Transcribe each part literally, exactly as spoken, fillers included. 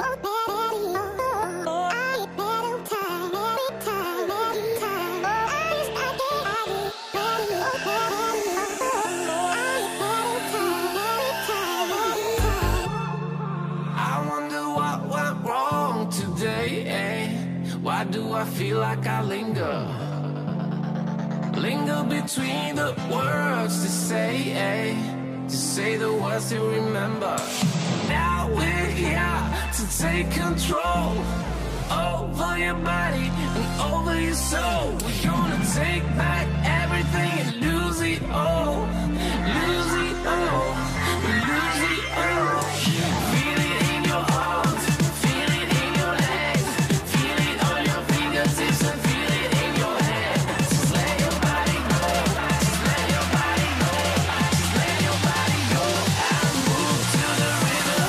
Why do I feel like I linger? Linger between the words to say, eh? To say the words to remember. Now we're here to take control over your body and over your soul. We're gonna take back everything and lose it all. Lose it all. Lose it all. Feel it in your arms. Feel it in your legs. Feel it on your fingertips and feel it in your head. Just let your body go. Just let your body go. Just let your body go and move to the rhythm.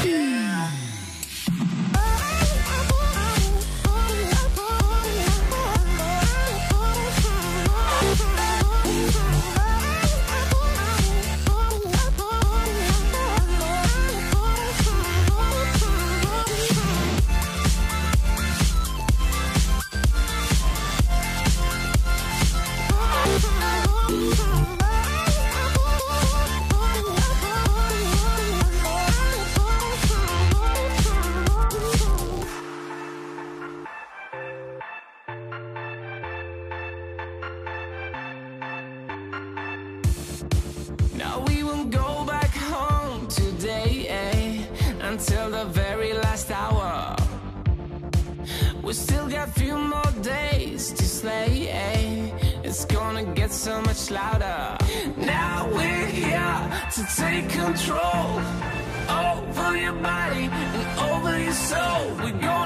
Now we won't go back home today, eh? Until the very last hour. We still got a few more days to slay, eh? It's gonna get so much louder. Now we're here to take control over your body and over your soul. We're gonna